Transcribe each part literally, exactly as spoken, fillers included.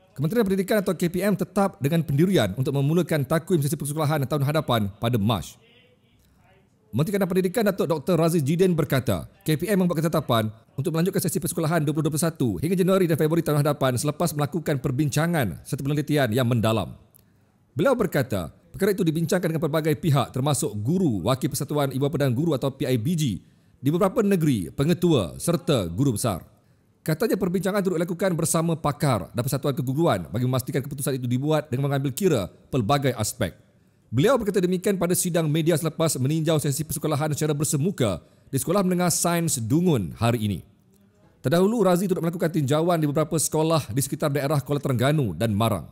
Kementerian Pendidikan atau K P M tetap dengan pendirian untuk memulakan takwim sesi persekolahan tahun hadapan pada Mac. Menteri Kanan Pendidikan Datuk Doktor Raziz Jidin berkata, K P M membuat ketetapan untuk melanjutkan sesi persekolahan dua ribu dua puluh satu hingga Januari dan Februari tahun hadapan selepas melakukan perbincangan serta penelitian yang mendalam. Beliau berkata, perkara itu dibincangkan dengan pelbagai pihak termasuk guru, Wakil Persatuan Ibu Bapa dan Guru atau P I B G di beberapa negeri, pengetua serta guru besar. Katanya perbincangan turut dilakukan bersama pakar dan persatuan keguruan bagi memastikan keputusan itu dibuat dengan mengambil kira pelbagai aspek. Beliau berkata demikian pada sidang media selepas meninjau sesi persekolahan secara bersemuka di Sekolah Menengah Sains Dungun hari ini. Terdahulu, Razi turut melakukan tinjauan di beberapa sekolah di sekitar daerah Kuala Terengganu dan Marang.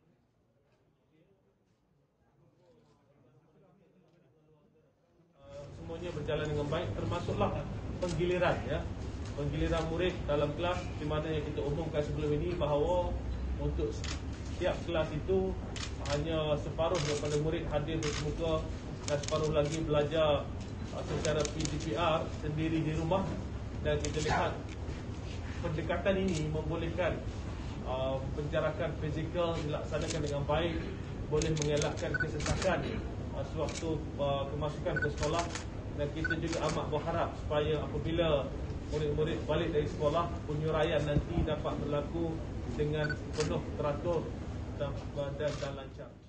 Semuanya berjalan dengan baik, termasuklah penggiliran ya. Penggiliran murid dalam kelas di mana yang kita umumkan sebelum ini bahawa untuk setiap kelas itu hanya separuh daripada murid hadir bersemuka dan separuh lagi belajar secara P G P R sendiri di rumah, dan kita lihat pendekatan ini membolehkan uh, penjarakan fizikal dilaksanakan dengan baik, boleh mengelakkan kesesakan uh, sewaktu uh, kemasukan ke sekolah, dan kita juga amat berharap supaya apabila murid-murid balik dari sekolah, penyuraian nanti dapat berlaku dengan penuh teratur dan, dan, dan lancar.